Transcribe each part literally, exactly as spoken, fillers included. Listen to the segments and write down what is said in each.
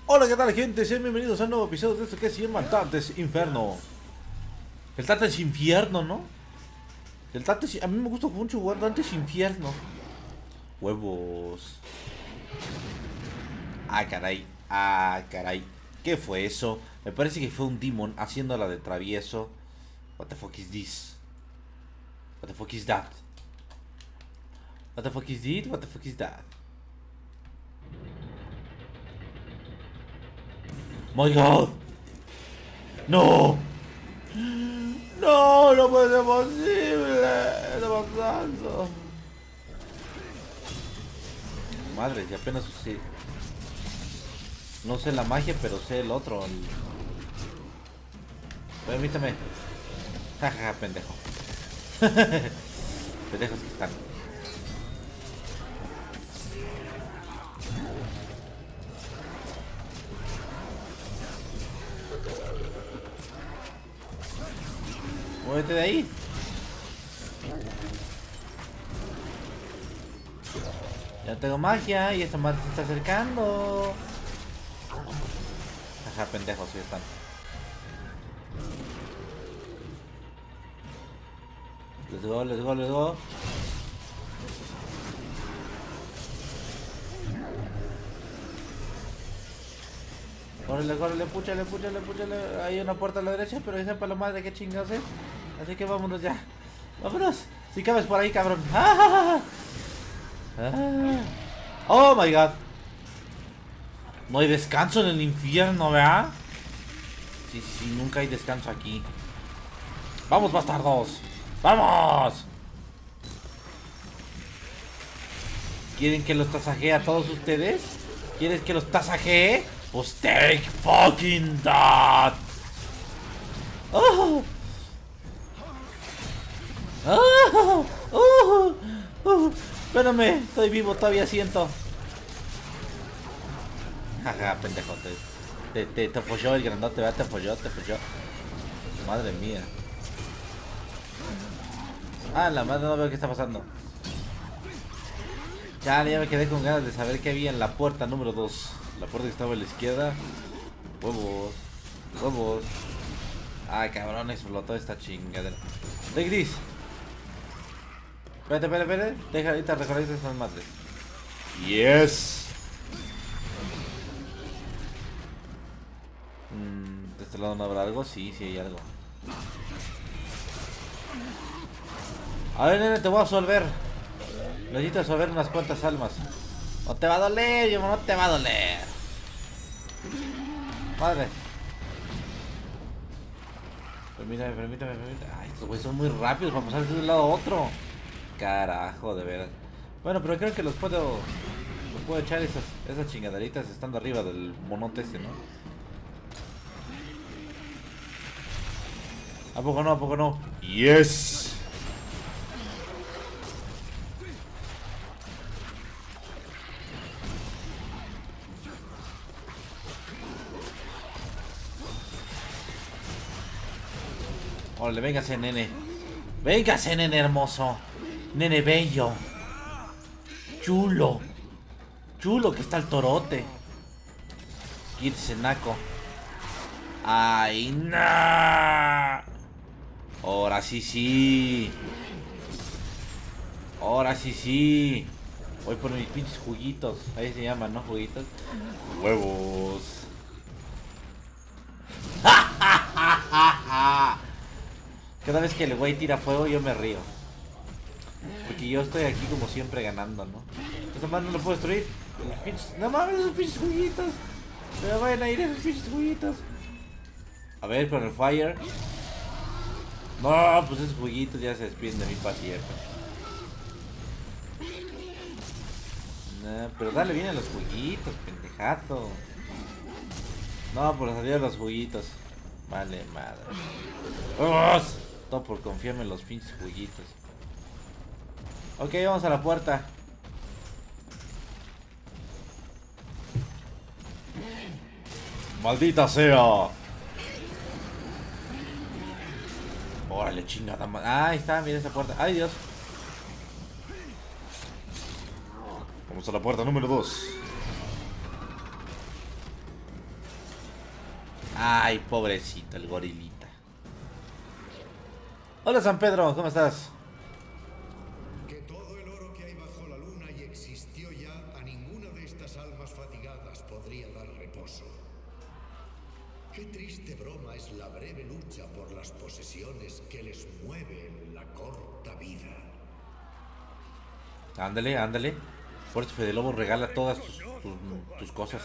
Hola, ¿qué tal, gente? Sean bienvenidos a un nuevo episodio de esto que se llama Dante's Inferno. El Dante's Infierno, ¿no? El Dante's... A mí me gusta mucho jugar Dante's Infierno. Huevos. Ah, caray. Ah, caray. ¿Qué fue eso? Me parece que fue un demon haciéndola de travieso. What the fuck is this? What the fuck is that? What the fuck is this? What the fuck is that? My God. No. No, no puede ser posible. Está pasando. Madre, ya apenas sí. No sé la magia, pero sé el otro. El... Permítame. Jajaja, pendejo. Pendejos que están. Muévete de ahí. Ya tengo magia y esta madre se está acercando. Ajá, pendejos, sí están. Let's go, let's go, let's go. Córrele, córrele, púchale, púchale, púchale. Hay una puerta a la derecha, pero esa para la madre que chingados, eh. Así que vámonos ya. Vámonos. Si cabes por ahí, cabrón. ¡Ah! ¡Ah! Oh my God. No hay descanso en el infierno, ¿verdad? Sí, sí, sí, nunca hay descanso aquí. Vamos, bastardos. ¡Vamos! ¿Quieren que los tasajee a todos ustedes? ¿Quieres que los tasajee? Pues take fucking that. Oh. Oh. Oh. Oh. Espérame, estoy vivo, todavía siento. Jaja, pendejo. Te, te, te, te folló el grandote, ¿verdad? Te folló, te folló. Madre mía. Ah, la madre, no veo qué está pasando. Ya, ya me quedé con ganas de saber qué había en la puerta número dos. La puerta que estaba a la izquierda. Huevos. Huevos. Ay, cabrón, explotó esta chingadera. De gris. Espérate, espérate, espérate. Deja ahorita recordar estas madres. Yes. Mm, ¿de este lado no habrá algo? Sí, sí hay algo. A ver, nene, te voy a absorber. Necesito absorber unas cuantas almas. No te va a doler, yo no te va a doler. Madre. Permítame, permítame, permítame. Ay, estos güeyes son muy rápidos para pasar de un lado a otro. Carajo, de veras. Bueno, pero creo que los puedo. Los puedo echar esas, esas chingaderitas estando arriba del monote ese, ¿no? ¿A poco no? ¿A poco no? Yes. Órale, véngase, nene. Véngase, nene hermoso. Nene bello. Chulo. Chulo que está el torote. Quítese, naco. Ay, nah. Ahora sí, sí. Ahora sí, sí. Voy por mis pinches juguitos. Ahí se llaman, ¿no? Juguitos. Huevos. Cada vez que el güey tira fuego yo me río. Porque yo estoy aquí como siempre ganando, ¿no? Esta madre no lo puedo destruir. Los pinches... No mames, esos pinches juguitos. Se me vayan a ir esos pinches juguitos. A ver, con el fire. No, pues esos juguitos ya se despiden de mí para siempre. Nah, pero dale bien a los juguitos, pendejazo. No, por salir a los juguitos. Vale, madre. ¡Vamos! Todo por confiarme en los pinches jueguitos. Ok, vamos a la puerta. ¡Maldita sea! Órale, chingada madre. Ah, ahí está, mira esa puerta. ¡Ay, Dios! Vamos a la puerta número dos. Ay, pobrecito el gorilita. Hola San Pedro, ¿cómo estás? Que todo el oro que hay bajo la luna y existió ya, a ninguna de estas almas fatigadas podría dar reposo. Qué triste broma es la breve lucha por las posesiones que les mueve en la corta vida. Ándale, ándale. Por eso Fede Lobo regala todas tus, tus, tus cosas.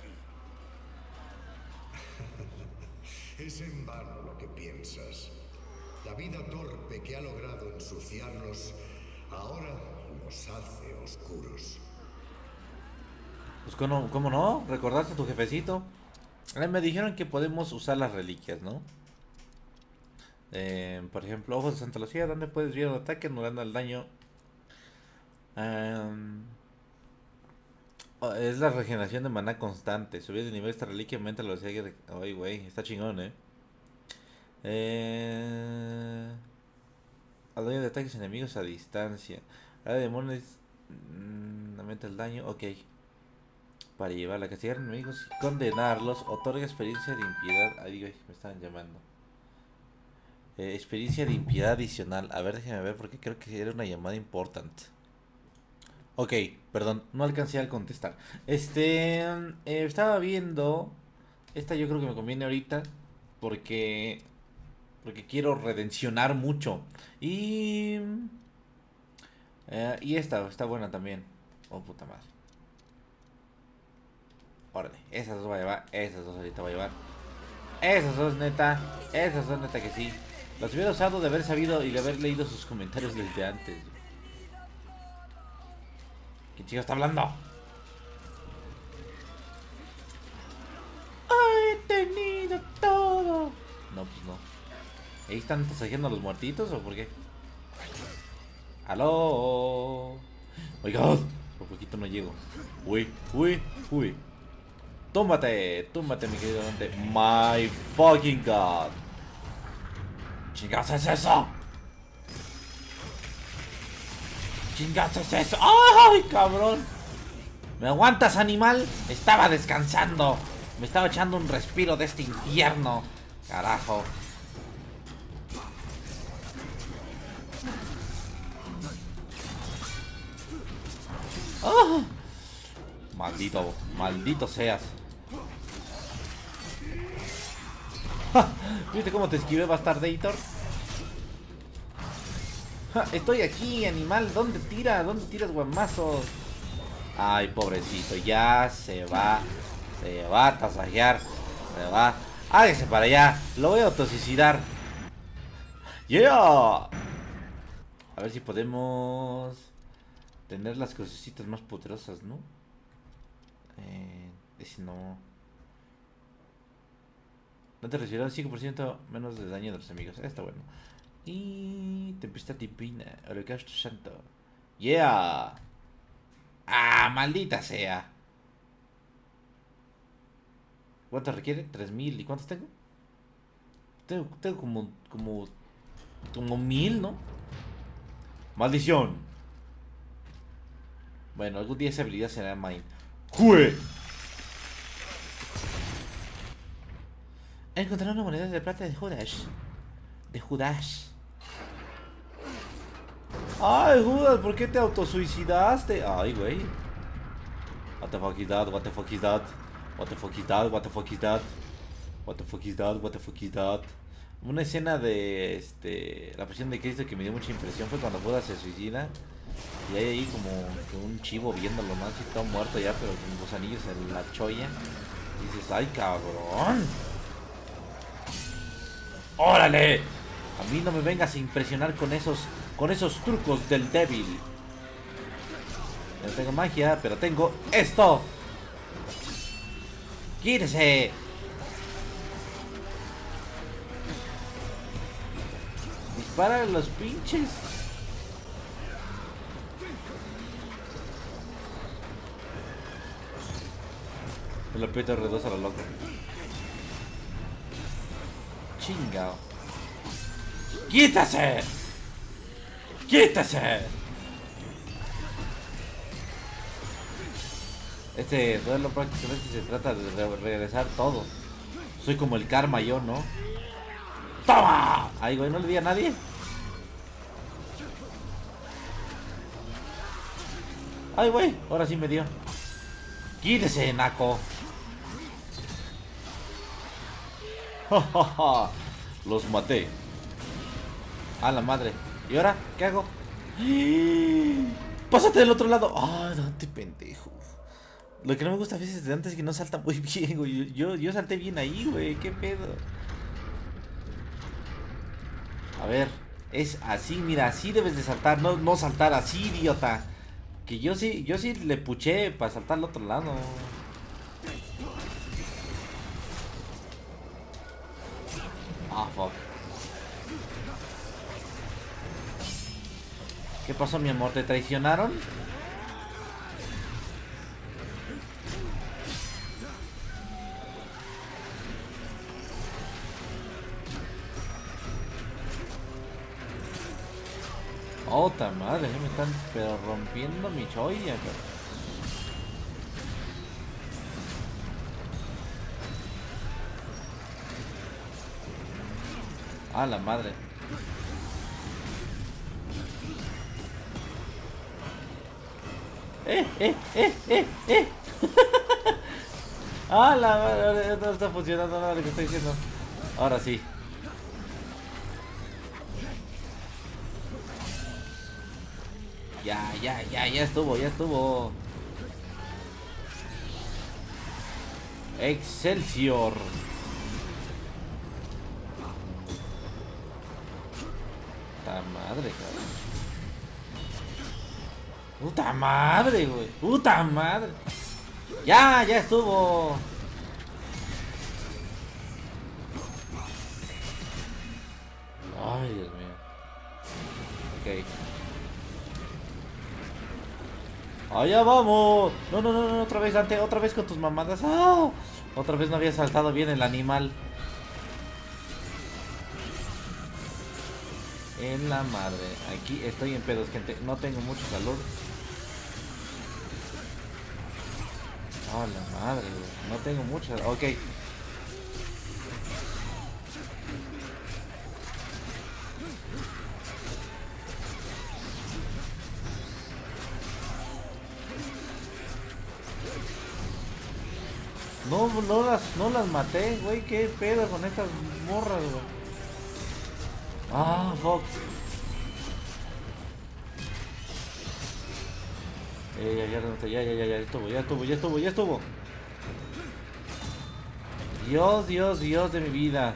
Es en vano lo que piensas. La vida torpe que ha logrado ensuciarnos ahora nos hace oscuros. Pues cómo, cómo no, ¿recordaste a tu jefecito? Eh, me dijeron que podemos usar las reliquias, ¿no? Eh, por ejemplo, ojos de Santa Lucía, donde puedes ver un ataque anulando el daño. Um, es la regeneración de maná constante. Subir de nivel esta reliquia aumenta la velocidad de... Ay, güey, está chingón, eh. Eh... Al daño de ataques enemigos a distancia. La de demonios mmm, aumenta el daño. Ok. Para llevarla a castigar enemigos y condenarlos. Otorga experiencia de impiedad. Ay, güey, me estaban llamando. Eh, experiencia de impiedad adicional. A ver, déjenme ver porque creo que era una llamada importante. Ok, perdón, no alcancé a contestar. Este, eh, estaba viendo. Esta yo creo que me conviene ahorita. Porque, porque quiero redencionar mucho. Y, eh, y esta, está buena también. Oh, puta madre. Órale, esas dos voy a llevar. Esas dos ahorita voy a llevar. Esas dos neta. Esas dos neta que sí. Las hubiera usado de haber sabido y de haber leído sus comentarios desde antes. ¿Quién chico está hablando? He tenido todo. No, pues no. ¿Ahí están tasajeando a los muertitos o por qué? ¡Aló! ¡Oh my god! Por poquito no llego. Uy, uy, uy. Túmbate, túmbate, mi querido mente. My fucking god. ¿Chingados es eso? ¿Chingados es eso? ¡Ay, cabrón! ¿Me aguantas, animal? Estaba descansando. Me estaba echando un respiro de este infierno. Carajo. ¡Oh! Maldito, maldito seas. ¡Ja! ¿Viste cómo te esquivé, bastardator? ¡Ja! Estoy aquí, animal. ¿Dónde tira? ¿Dónde tiras guamazos? Ay, pobrecito. Ya se va. Se va a tasajear. Se va. Hágase para allá. Lo voy a autosuicidar. ¡Yeah! A ver si podemos tener las crucecitas más poderosas, ¿no? Eh, si no... No te recibirán cinco por ciento menos de daño de los enemigos. Está bueno. Y... Tempestad divina. Holocausto santo. ¡Yeah! ¡Ah, maldita sea! ¿Cuánto requiere? tres mil. ¿Y cuántos tengo? Tengo, tengo como... Como... Como mil, ¿no? ¡Maldición! Bueno, algún día esa habilidad será mine. ¡Jue! Encontré una moneda de plata de Judas. De Judas. Ay, Judas, ¿por qué te autosuicidaste? Ay, güey. What the fuck is that? What the fuck is that? What the fuck is that? What the fuck is that? What the fuck is that? What the fuck is that? Una escena de este la pasión de Cristo que me dio mucha impresión fue cuando Judas se suicida. Y hay ahí como que un chivo viéndolo, ¿no? Así todo muerto ya, pero con los anillos en la cholla. Y dices, ¡ay, cabrón! ¡Órale! A mí no me vengas a impresionar con esos con esos trucos del débil. No tengo magia, pero tengo esto. ¡Quítese! Dispara a los pinches. Me lo peto R dos a lo loco. Chingao. ¡Quítase! ¡Quítase! Este duelo prácticamente se trata de re regresar todo. Soy como el karma yo, ¿no? ¡Toma! Ay, güey, no le di a nadie. Ay, güey, ahora sí me dio. Quítese, naco. Los maté. A la madre. ¿Y ahora qué hago? Pásate del otro lado. Ah, Dante, pendejo. Lo que no me gusta a veces de Dante es que no salta muy bien, güey. Yo, yo salté bien ahí, güey. ¿Qué pedo? A ver, es así, mira, así debes de saltar, no, no saltar así, idiota. Que yo sí, yo sí le puché para saltar al otro lado. Ah, fuck. ¿Qué pasó, mi amor? ¿Te traicionaron? Otra madre, me están pero rompiendo mi cholla, pero... Ah, la madre. Eh, eh, eh, eh, eh. Ah, la madre, no está funcionando nada lo que estoy diciendo. Ahora sí. Ya, ya, ya, ya estuvo, ya estuvo. Excelsior. Puta madre, cabrón. Puta madre, güey. Puta madre. Ya, ya estuvo. Ay, Dios mío. Ok. Allá vamos. No, no, no, no, otra vez, Dante, otra vez con tus mamadas. ¡Ah! Otra vez no había saltado bien el animal. En la madre. Aquí estoy en pedos, gente. No tengo mucho calor. Oh, la madre, güey. No tengo mucho. Ok. No, no las, no las maté, güey. ¿Qué pedo con estas morras, güey? Ah, fuck. Eh, ya, ya, ya, ya, ya, ya estuvo, ya estuvo, ya estuvo, ya estuvo. Dios, Dios, Dios de mi vida.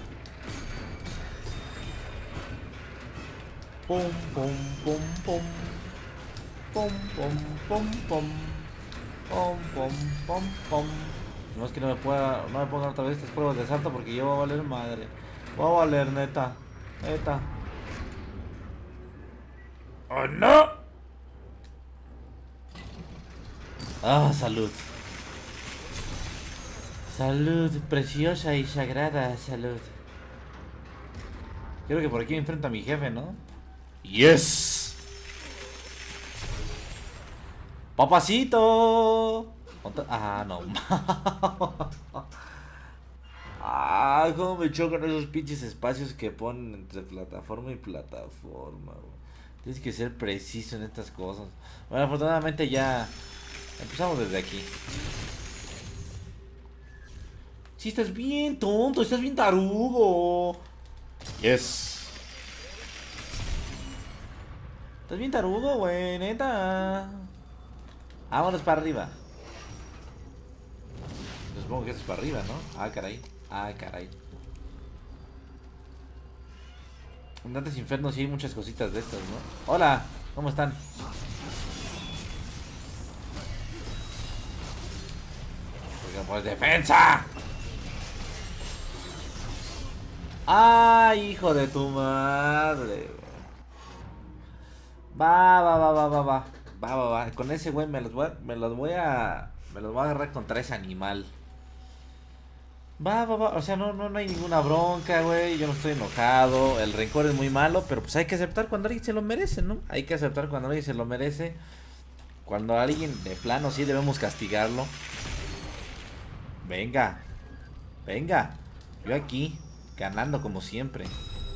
Pum, pum, pum, pum. Pum, pum, pum, pum. Pum, pum, pum, pum. No es que no me pueda, no me pongan otra vez estas pruebas de salto porque yo voy a valer madre. Voy a valer, neta. Neta. ¡Oh, no! Ah, salud. Salud, preciosa y sagrada salud. Creo que por aquí me enfrento a mi jefe, ¿no? ¡Yes! ¡Papacito! Ah, no. Ah, cómo me chocan esos pinches espacios que ponen entre plataforma y plataforma, güey. Tienes que ser preciso en estas cosas. Bueno, afortunadamente ya empezamos desde aquí. Sí, estás bien tonto, estás bien tarugo. Yes. Estás bien tarugo, güey, neta. Vámonos para arriba. Supongo que eso es para arriba, ¿no? Ah, caray. Ah, caray. En Dantes Infernos sí hay muchas cositas de estas, ¿no? Hola, ¿cómo están? Pues defensa. ¡Ay, hijo de tu madre! Va, va, va, va, va, va. Va, va, va. Con ese güey me los voy a... Me los voy a... Me los voy a agarrar contra ese animal. Va, va, va. O sea, no, no, no hay ninguna bronca, güey. Yo no estoy enojado. El rencor es muy malo. Pero pues hay que aceptar cuando alguien se lo merece, ¿no? Hay que aceptar cuando alguien se lo merece. Cuando alguien de plano sí debemos castigarlo. Venga. Venga. Yo aquí, ganando como siempre.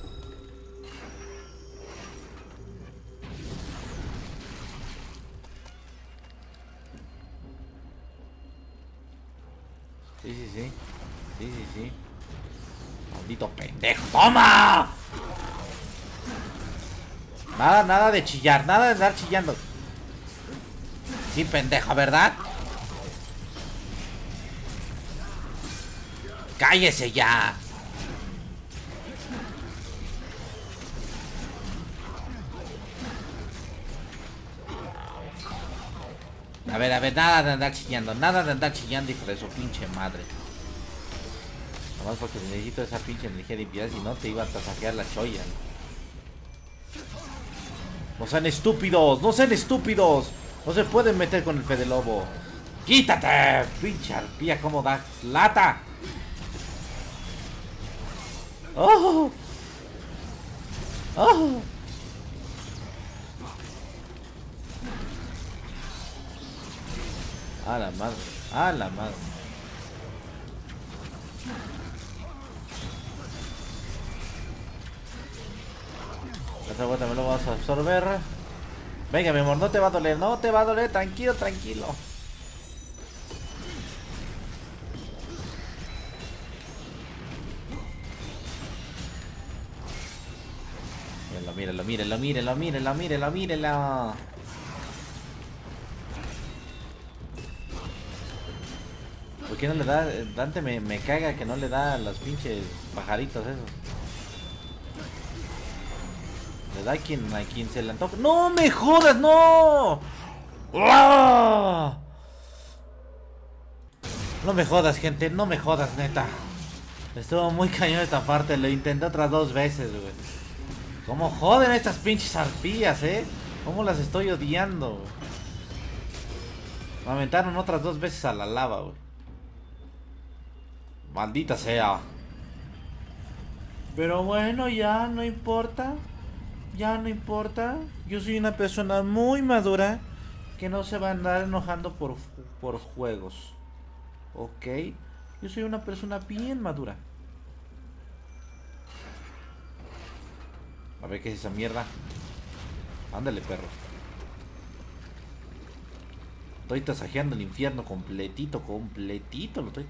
Sí, sí, sí. Sí, sí, sí. Maldito pendejo. ¡Toma! Nada, nada de chillar. Nada de estar chillando. Sí, pendejo, ¿verdad? ¡Cállese ya! A ver, a ver, nada de andar chillando. Nada de andar chillando, hijo de su pinche madre. Nomás porque necesito esa pinche energía de limpieza. Si no, te iba a tasajear la cholla. No sean estúpidos. No sean estúpidos. No se pueden meter con el Fede Lobo. ¡Quítate! Pinche arpía, cómo da lata. ¡Oh! ¡Oh! A la madre, a la madre. Esta vuelta me lo vas a absorber. Venga, mi amor, no te va a doler, no te va a doler. Tranquilo, tranquilo. Míralo, míralo, míralo, míralo, míralo, míralo. ¿Por qué no le da? Dante me, me caga que no le da a los pinches pajaritos esos. Le da a quien, a quien se le antoja. ¡No me jodas, no! ¡Oh! No me jodas, gente, no me jodas, neta. Estuvo muy cañón esta parte, lo intenté otras dos veces, güey. ¿Cómo joden estas pinches arpías, eh? ¿Cómo las estoy odiando? Me aventaron otras dos veces a la lava, güey. Maldita sea. Pero bueno, ya no importa. Ya no importa. Yo soy una persona muy madura que no se va a andar enojando por, por juegos. ¿Ok? Yo soy una persona bien madura. A ver qué es esa mierda. Ándale, perro. Estoy tasajeando el infierno completito, completito. Lo estoy...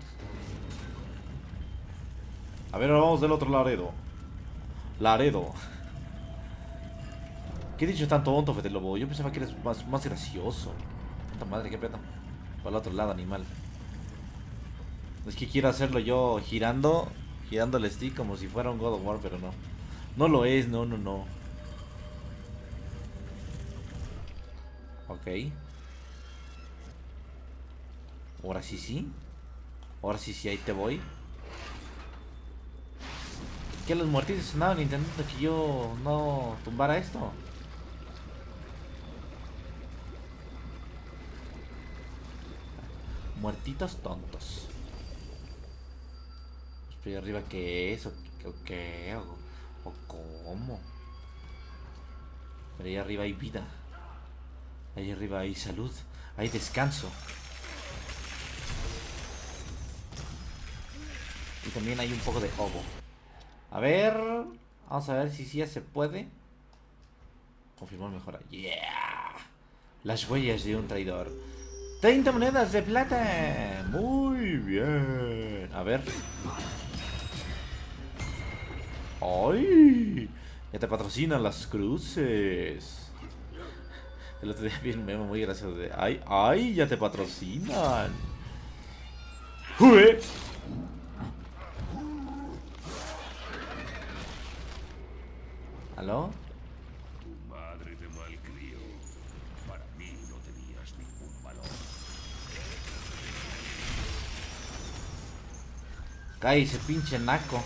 A ver, ahora vamos del otro Laredo. Laredo. ¿Qué he dicho tan tonto, Fede Lobo? Yo pensaba que eres más, más gracioso. Puta madre, qué pena. Para el otro lado, animal. Es que quiero hacerlo yo girando. Girando el stick como si fuera un God of War, pero no. No lo es, no, no, no. Ok. Ahora sí, sí. Ahora sí, sí, ahí te voy. ¿Qué los muertitos andaban intentando que yo no tumbara esto? Muertitos tontos. Estoy arriba, ¿qué es? ¿O qué? ¿O, o cómo? Pero ahí arriba hay vida. Ahí arriba hay salud. Hay descanso. Y también hay un poco de ovo. A ver. Vamos a ver si sí ya se puede. Confirmar mejora. Yeah. Las huellas de un traidor. treinta monedas de plata. Muy bien. A ver. ¡Ay! Ya te patrocinan las cruces. El otro día vi un meme muy gracioso de... ¡Ay! ¡Ay! Ya te patrocinan. ¡Jue! ¿Aló? Tu madre te malcrió. Para mí no tenías ningún valor. Cállese, pinche naco.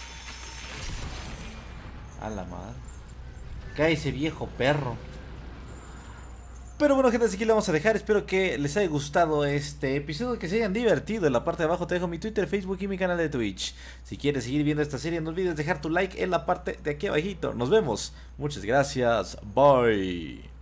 A la madre. Cállese, viejo perro. Pero bueno, gente, así que le vamos a dejar. Espero que les haya gustado este episodio, que se hayan divertido. En la parte de abajo te dejo mi Twitter, Facebook y mi canal de Twitch. Si quieres seguir viendo esta serie, no olvides dejar tu like en la parte de aquí abajito. Nos vemos. Muchas gracias. Bye.